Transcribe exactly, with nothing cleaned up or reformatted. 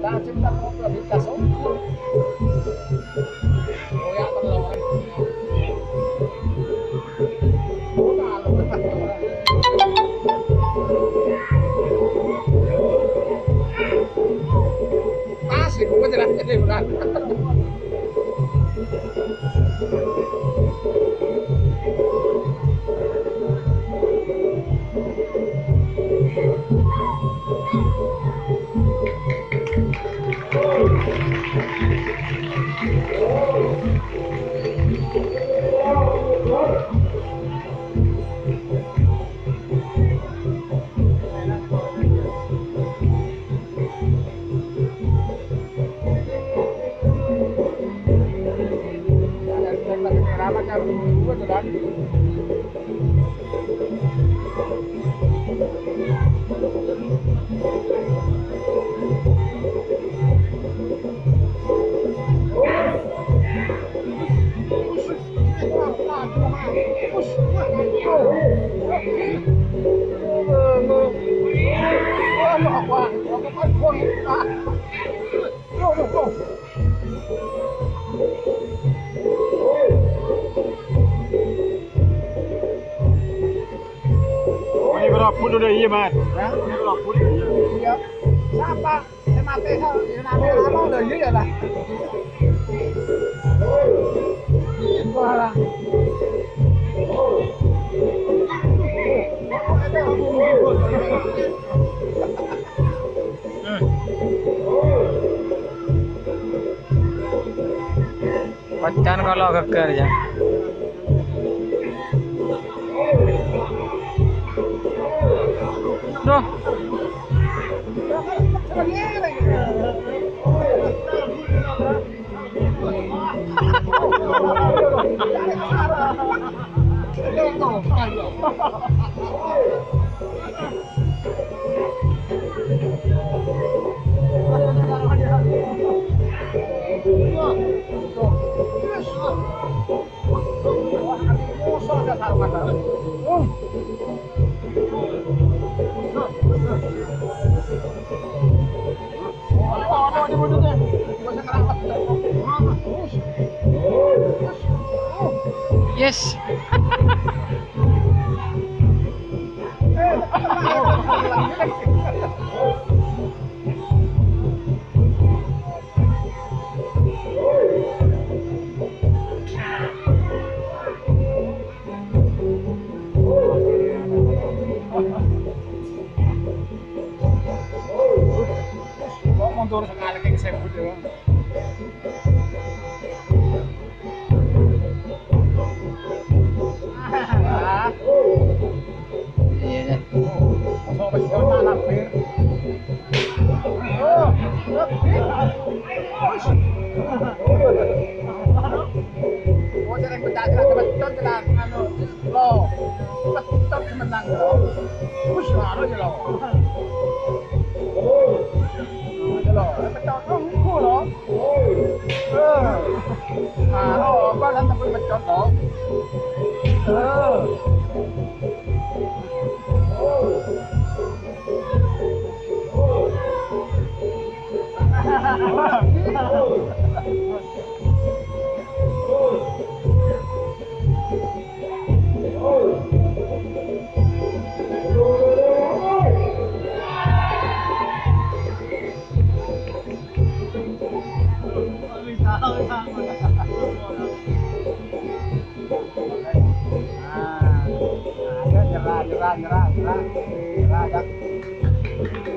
Asik, gue jalan jadi berat. Ini berapa pun udah iya mat? Ya, ini berapa pun udah iya. Iya. Siapa? Saya mati saya namanya lama udah iya lah. Wah lah. Pacan kalau keker ya. Duh. Yes. Mundur sekali kayak sebut ya. Iya. Sampai jalan lapir. Oh, jarang berjalan betul jalan anu lo. Betul semenang lo. Us anu aja lo. Aja lo, betul tunggu lo. Eh. Ah, lo apa lan tapi betul lo. Eh. Nyerah, nyerah, nyerah, nyerah, nyerah, nyerah.